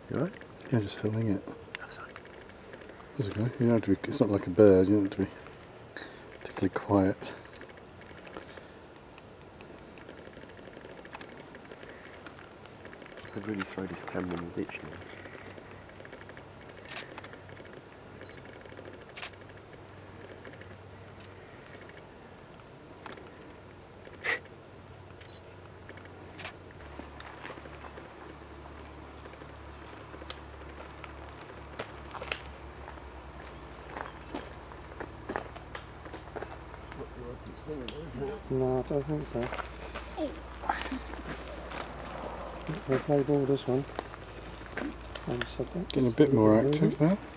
You alright? Yeah, just filming it. Oh, sorry. That's okay. You don't have to be, it's not like a bird, you don't have to be particularly quiet. I'd really throw this camera in the ditch now. No, I don't think so. We'll play ball this one. Getting a bit more active now.